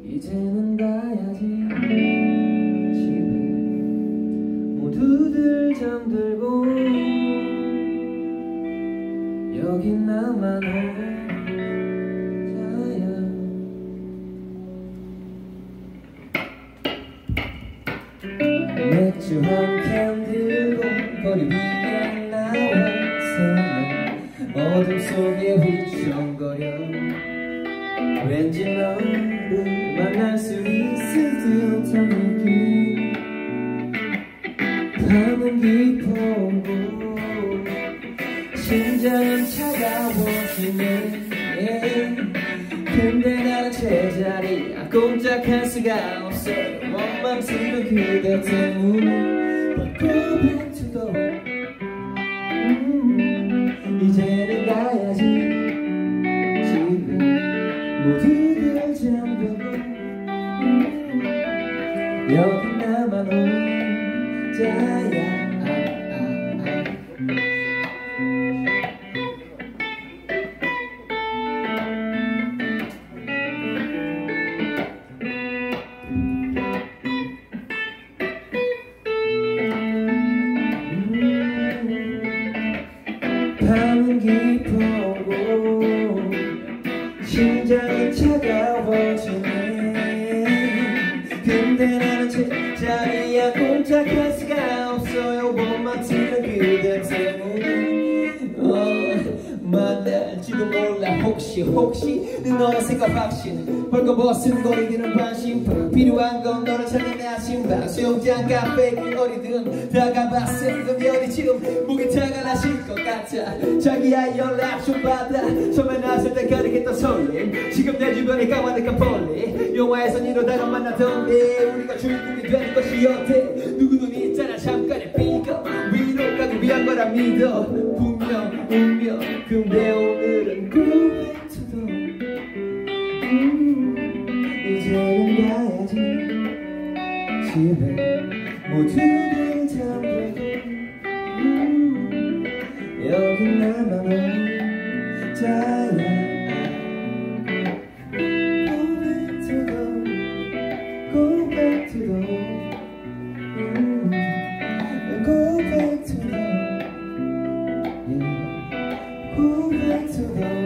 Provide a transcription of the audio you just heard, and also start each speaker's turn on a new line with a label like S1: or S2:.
S1: 이제는 가야지. 집에 모두들 잠들고 여긴 나만 혼자야. 맥주 한 캔 들고 거리 위에 나와서는 어둠 속에 휘청거려. 왠지 너를 만날 수 있을 듯한 느낌. 밤은 깊어오고 심장은 차가워지네. 근데 나는 제자리야 꼼짝할 수가 없어. 원망 스런 그대 때문에. But go back to the 이제는 가야지. 집에 모두들 잠들고 여기 나만 혼자야. 밤은 깊어오고 심장이 차가워지네. 근데 나는 제자리야 꼼짝할 수가 없어요. 원망 스런 그대 때문에. 만날지도 몰라. 혹시 는 어색한 확신. 벌거벗은 거리들은 관심. 필요한 건 너를 찾는 아침밤. 수영장 카페 어디든 다가봤어. 넌 어디쯤 목이 타갈라질 것 같아. 자기야 연락 좀 받아. 처음에 나왔을 때 가득했던 설렘 지금 내 주변에 까마득한 벌레. 영화에선 이러다가 만나던데 우리가 주인공이 되는 것이 어때. 누구는 있잖아 잠깐의 비거. 위로 가기 위한 거라 믿어. 분명 운명. 근데 오늘은 go back to the 이제는 가야지. 집에 모두들 잠들고 여긴 나만 혼자야. Go back to the go back to the Go back to the